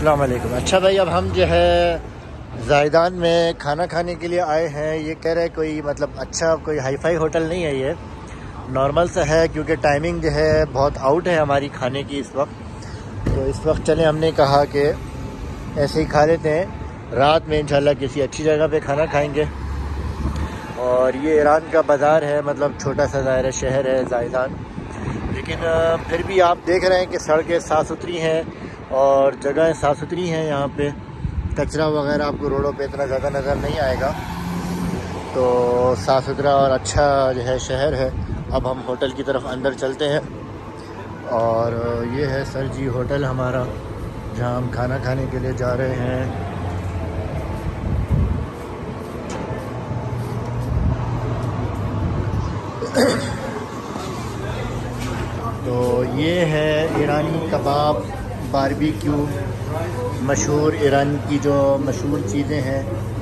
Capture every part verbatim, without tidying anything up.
अस्सलाम वालेकुम। अच्छा भाई, अब हम जो है ज़ायदान में खाना खाने के लिए आए हैं। ये कह रहे हैं कोई मतलब अच्छा कोई हाई फाई होटल नहीं है, ये नॉर्मल सा है, क्योंकि टाइमिंग जो है बहुत आउट है हमारी खाने की इस वक्त। तो इस वक्त चले, हमने कहा कि ऐसे ही खा लेते हैं, रात में इंशाल्लाह किसी अच्छी जगह पे खाना खाएंगे। और ये ईरान का बाज़ार है, मतलब छोटा सा ज़ाहिर शहर है ज़ायदान, लेकिन फिर भी आप देख रहे हैं कि सड़कें साफ़ सुथरी हैं और जगहें साफ़ सुथरी हैं। यहाँ पे कचरा वगैरह आपको रोडों पे इतना ज़्यादा नज़र नहीं आएगा। तो साफ़ सुथरा और अच्छा जो है शहर है। अब हम होटल की तरफ अंदर चलते हैं और ये है सर जी होटल हमारा, जहाँ हम खाना खाने के लिए जा रहे हैं। तो ये है ईरानी कबाब, बारबेक्यू, मशहूर ईरान की जो मशहूर चीज़ें हैं।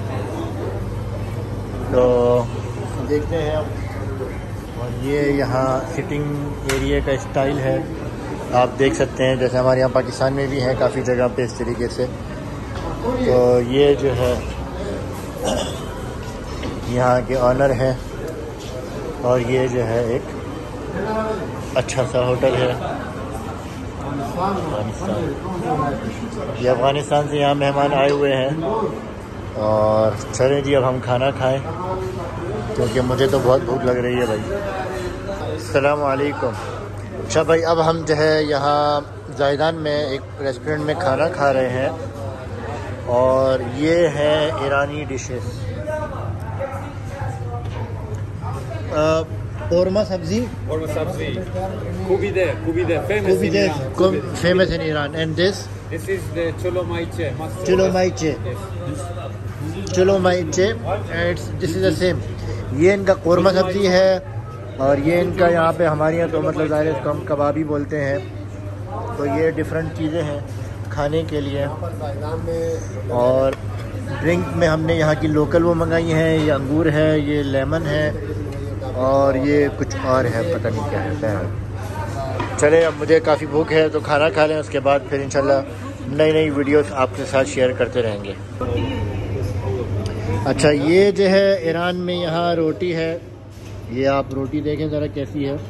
तो देखते हैं अब। और ये यहाँ सिटिंग एरिया का स्टाइल है, आप देख सकते हैं, जैसे हमारे यहाँ पाकिस्तान में भी है काफ़ी जगह पे इस तरीके से। तो ये जो है यहाँ के ऑनर हैं और ये जो है एक अच्छा सा होटल है अफ़गानिस्तान। ये अफ़गानिस्तान से यहाँ मेहमान आए हुए हैं। और चलें जी, अब हम खाना खाएं, क्योंकि मुझे तो बहुत भूख लग रही है भाई। अस्सलाम वालेकुम। अच्छा भाई, अब हम जो है यहाँ ज़ायदान में एक रेस्टोरेंट में खाना खा रहे हैं और ये है ईरानी डिशेस। कोरमा सब्जी, कोरमा सब्जी, kubide, kubide, famous kubide, in Iran. famous in Iran. And this? This is the cholomayche. Cholomayche. Cholomayche. It's this is the same. ये इनका कोरमा सब्जी है और ये इनका यहाँ पे हमारे यहाँ तो मतलब ज़ाहिर इसको हम कबाबी बोलते हैं। तो ये डिफरेंट चीज़ें हैं खाने के लिए। और ड्रिंक में हमने यहाँ की लोकल वो मंगाई हैं, ये अंगूर है, ये लेमन है और ये कुछ और है, पता नहीं क्या है। चले, अब मुझे काफ़ी भूख है तो खाना खा लें, उसके बाद फिर इंशाल्लाह नई नई वीडियोस आपके साथ शेयर करते रहेंगे। अच्छा, ये जो है ईरान में यहाँ रोटी है, ये आप रोटी देखें ज़रा कैसी है।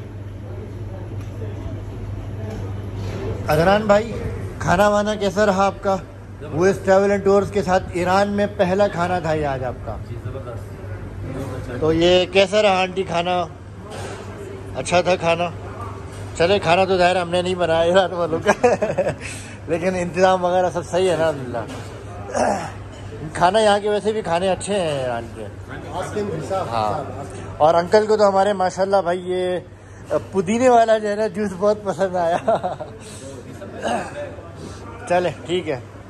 अदनान भाई, खाना वाना कैसा रहा आपका? वो इस ट्रैवल एंड टूर्स के साथ ईरान में पहला खाना था ये आज आपका। तो ये कैसा रहा आंटी खाना? अच्छा था खाना? चले, खाना तो ज़ाहिर हमने नहीं बनाया ईरान वालों का लेकिन इंतज़ाम वगैरह सब सही है ना अल्हम्दुलिल्लाह। खाना यहाँ के वैसे भी खाने अच्छे हैं ईरान के। हाँ, और अंकल को तो हमारे माशाल्लाह भाई ये पुदीने वाला जो है ना जूस बहुत पसंद आया चले ठीक है।